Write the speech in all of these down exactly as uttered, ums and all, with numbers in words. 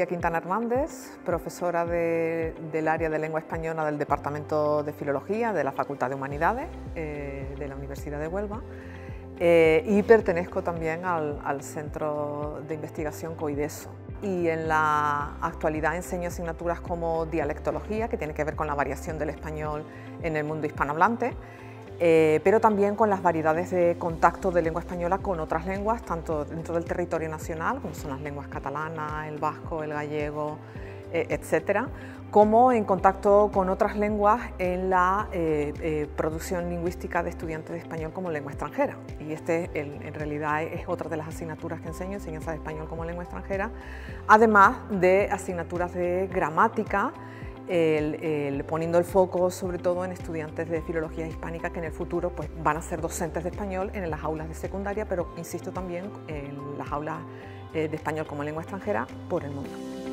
García Quintana Hernández, profesora de, del área de lengua española del Departamento de Filología de la Facultad de Humanidades eh, de la Universidad de Huelva eh, y pertenezco también al, al Centro de Investigación COIDESO. Y en la actualidad enseño asignaturas como dialectología, que tiene que ver con la variación del español en el mundo hispanohablante, Eh, pero también con las variedades de contacto de lengua española con otras lenguas, tanto dentro del territorio nacional, como son las lenguas catalanas, el vasco, el gallego, eh, etcétera, como en contacto con otras lenguas en la eh, eh, producción lingüística de estudiantes de español como lengua extranjera. Y este el, en realidad es otra de las asignaturas que enseño, enseñanza de español como lengua extranjera, además de asignaturas de gramática, El, el, poniendo el foco sobre todo en estudiantes de filología hispánica que en el futuro pues, van a ser docentes de español en las aulas de secundaria, pero insisto también en las aulas eh, de español como lengua extranjera por el mundo.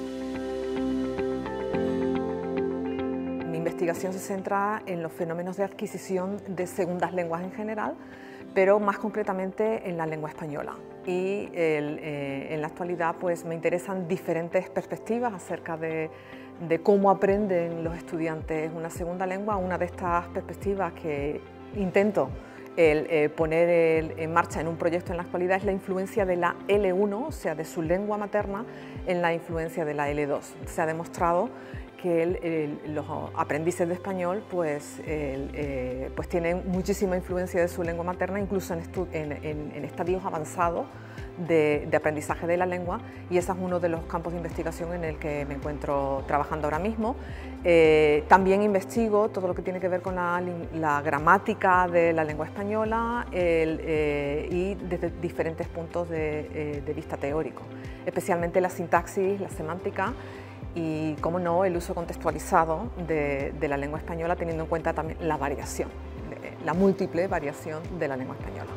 Mi investigación se centra en los fenómenos de adquisición de segundas lenguas en general, pero más concretamente en la lengua española. Y el, eh, en la actualidad pues, me interesan diferentes perspectivas acerca de de cómo aprenden los estudiantes una segunda lengua. Una de estas perspectivas que intento el, eh, poner el, en marcha en un proyecto en la actualidad es la influencia de la L uno, o sea, de su lengua materna, en la influencia de la L dos. Se ha demostrado que el, el, los aprendices de español pues, el, eh, pues tienen muchísima influencia de su lengua materna, incluso en, en, en, en estadios avanzados de, de aprendizaje de la lengua, y ese es uno de los campos de investigación en el que me encuentro trabajando ahora mismo. Eh, también investigo todo lo que tiene que ver con la, la gramática de la lengua española el, eh, y desde diferentes puntos de, eh, de vista teórico, especialmente la sintaxis, la semántica y, como no, el uso contextualizado de, de la lengua española, teniendo en cuenta también la variación, la múltiple variación de la lengua española.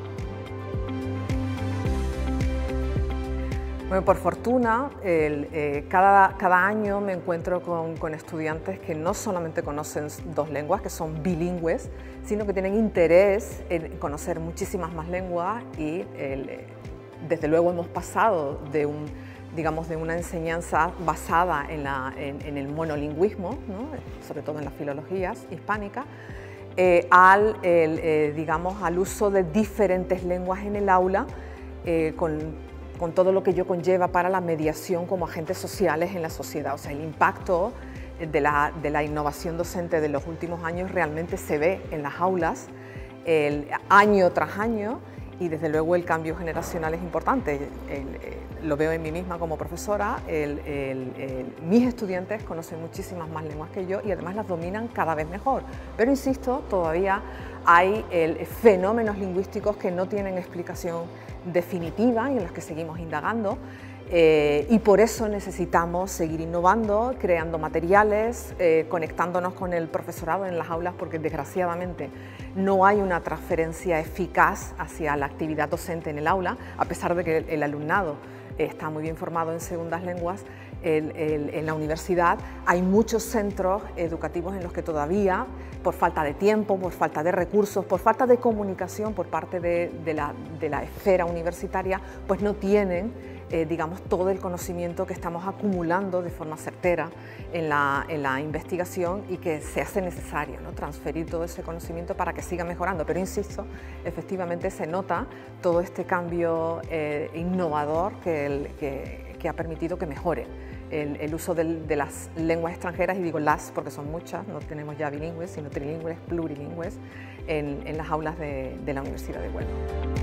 Bueno, por fortuna, el, eh, cada, cada año me encuentro con, con estudiantes que no solamente conocen dos lenguas, que son bilingües, sino que tienen interés en conocer muchísimas más lenguas y el, eh, desde luego hemos pasado de un digamos, de una enseñanza basada en, la, en, en el monolingüismo, ¿no? Sobre todo en las filologías hispánicas, eh, al, el, eh, digamos, al uso de diferentes lenguas en el aula, eh, con, con todo lo que ello conlleva para la mediación como agentes sociales en la sociedad. O sea, el impacto de la, de la innovación docente de los últimos años realmente se ve en las aulas, el, año tras año, y desde luego el cambio generacional es importante. El, el, lo veo en mí misma como profesora, el, el, el, mis estudiantes conocen muchísimas más lenguas que yo y además las dominan cada vez mejor. Pero insisto, todavía hay el, fenómenos lingüísticos que no tienen explicación definitiva y en los que seguimos indagando. Eh, y por eso necesitamos seguir innovando, creando materiales, eh, conectándonos con el profesorado en las aulas, porque desgraciadamente no hay una transferencia eficaz hacia la actividad docente en el aula, a pesar de que el, el alumnado está muy bien formado en segundas lenguas. El, el, en la universidad hay muchos centros educativos en los que todavía, por falta de tiempo, por falta de recursos, por falta de comunicación por parte de, de, la, de la esfera universitaria, pues no tienen Eh, digamos, todo el conocimiento que estamos acumulando de forma certera en la, en la investigación y que se hace necesario, ¿no? Transferir todo ese conocimiento para que siga mejorando. Pero insisto, efectivamente se nota todo este cambio eh, innovador que, el, que, que ha permitido que mejore el, el uso del, de las lenguas extranjeras, y digo las porque son muchas, no tenemos ya bilingües, sino trilingües, plurilingües, en, en las aulas de, de la Universidad de Huelva.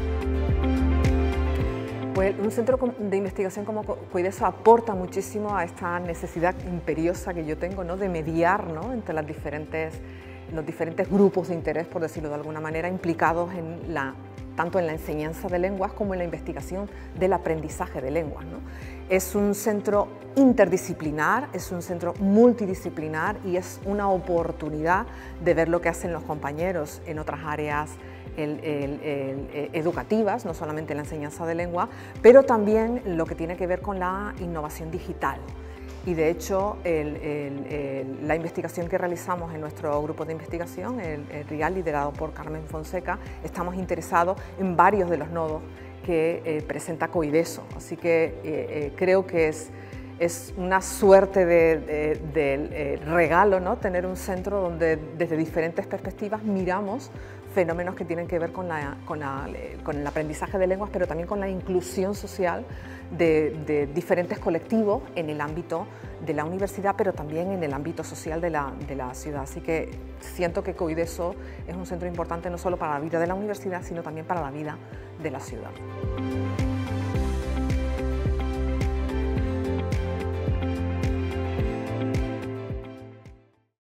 Pues un centro de investigación como COIDESO aporta muchísimo a esta necesidad imperiosa que yo tengo, ¿no? De mediar, ¿no? Entre las diferentes, los diferentes grupos de interés, por decirlo de alguna manera, implicados en la, tanto en la enseñanza de lenguas como en la investigación del aprendizaje de lenguas, ¿no? Es un centro interdisciplinar, es un centro multidisciplinar y es una oportunidad de ver lo que hacen los compañeros en otras áreas El, el, el, educativas, no solamente la enseñanza de lengua, pero también lo que tiene que ver con la innovación digital. Y de hecho, el, el, el, la investigación que realizamos en nuestro grupo de investigación, el, el RIAL, liderado por Carmen Fonseca, estamos interesados en varios de los nodos que eh, presenta COIDESO. Así que eh, eh, creo que es Es una suerte de, de, de eh, regalo, ¿no? Tener un centro donde desde diferentes perspectivas miramos fenómenos que tienen que ver con, la, con, la, con el aprendizaje de lenguas, pero también con la inclusión social de, de diferentes colectivos en el ámbito de la universidad, pero también en el ámbito social de la, de la ciudad. Así que siento que Coideso es un centro importante no solo para la vida de la universidad, sino también para la vida de la ciudad.